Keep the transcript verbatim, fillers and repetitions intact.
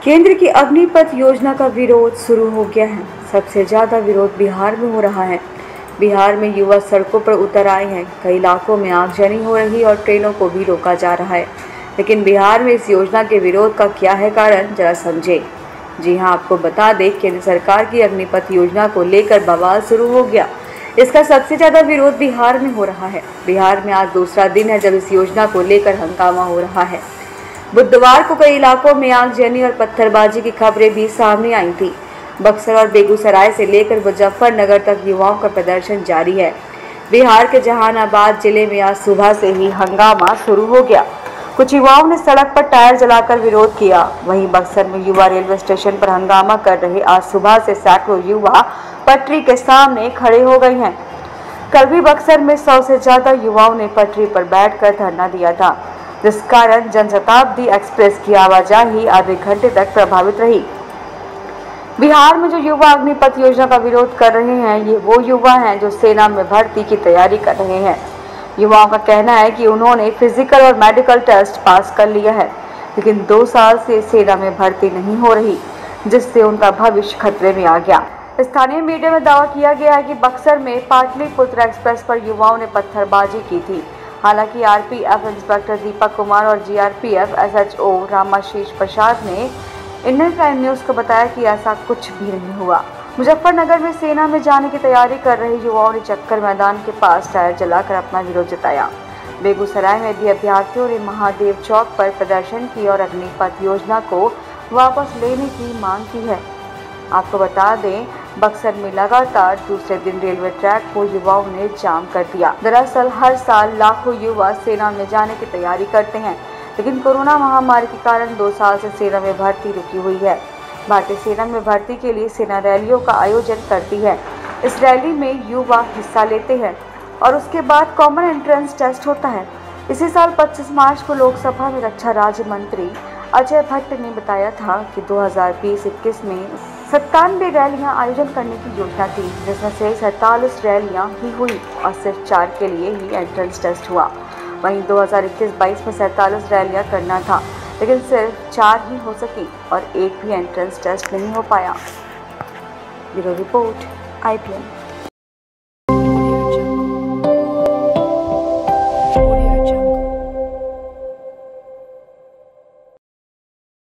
केंद्र की अग्निपथ योजना का विरोध शुरू हो गया है। सबसे ज्यादा विरोध बिहार में हो रहा है। बिहार में युवा सड़कों पर उतर आए हैं। कई इलाकों में आगजनी हो रही और ट्रेनों को भी रोका जा रहा है। लेकिन बिहार में इस योजना के विरोध का क्या है कारण, जरा समझे। जी हां, आपको बता दें, केंद्र सरकार की अग्निपथ योजना को लेकर बवाल शुरू हो गया। इसका सबसे ज्यादा विरोध बिहार में हो रहा है। बिहार में आज दूसरा दिन है जब इस योजना को लेकर हंगामा हो रहा है। बुधवार को कई इलाकों में आगजनी और पत्थरबाजी की खबरें भी सामने आई थी। बक्सर और बेगूसराय से लेकर मुजफ्फरनगर तक युवाओं का प्रदर्शन जारी है। बिहार के जहानाबाद जिले में आज सुबह से ही हंगामा शुरू हो गया। कुछ युवाओं ने सड़क पर टायर जलाकर विरोध किया। वहीं बक्सर में युवा रेलवे स्टेशन पर हंगामा कर रहे आज सुबह से सैकड़ों युवा पटरी के सामने खड़े हो गए हैं। कल भी बक्सर में सौ से ज्यादा युवाओं ने पटरी पर बैठकर धरना दिया था, जिस कारण जनशताब्दी एक्सप्रेस की आवाजाही आधे घंटे तक प्रभावित रही। बिहार में जो युवा अग्निपथ योजना का विरोध कर रहे हैं, ये वो युवा हैं जो सेना में भर्ती की तैयारी कर रहे हैं। युवाओं का कहना है कि उन्होंने फिजिकल और मेडिकल टेस्ट पास कर लिया है, लेकिन दो साल से सेना में भर्ती नहीं हो रही, जिससे उनका भविष्य खतरे में आ गया। स्थानीय मीडिया में दावा किया गया है कि बक्सर में पाटलिपुत्र एक्सप्रेस पर युवाओं ने पत्थरबाजी की थी। हालांकि आरपीएफ इंस्पेक्टर दीपक कुमार और जीआरपीएफ एसएचओ रामाशीष प्रसाद ने इंडियन प्राइम न्यूज को बताया कि ऐसा कुछ भी नहीं हुआ। मुजफ्फरनगर में सेना में जाने की तैयारी कर रहे युवाओं ने चक्कर मैदान के पास टायर जलाकर अपना विरोध जताया। बेगूसराय में भी अभ्यर्थियों ने महादेव चौक पर प्रदर्शन की और अग्निपथ योजना को वापस लेने की मांग की है। आपको बता दें, बक्सर में लगातार दूसरे दिन रेलवे ट्रैक को युवाओं ने जाम कर दिया। दरअसल हर साल लाखों युवा सेना में जाने की तैयारी करते हैं, लेकिन कोरोना महामारी के कारण दो साल से सेना में भर्ती रुकी हुई है। भारतीय सेना में भर्ती के लिए सेना रैलियों का आयोजन करती है। इस रैली में युवा हिस्सा लेते हैं और उसके बाद कॉमन एंट्रेंस टेस्ट होता है। इसी साल पच्चीस मार्च को लोकसभा में रक्षा राज्य मंत्री अजय भट्ट ने बताया था कि दो हज़ार बीस इक्कीस में सत्तानवे रैलियां आयोजन करने की योजना थी, जिसमें से सैंतालीस रैलियां ही हुई और सिर्फ चार के लिए ही एंट्रेंस टेस्ट हुआ। वहीं दो हज़ार इक्कीस बाईस में सैंतालीस रैलियां करना था, लेकिन सिर्फ चार ही हो सकी और एक भी एंट्रेंस टेस्ट नहीं हो पाया। Bureau report, I P N.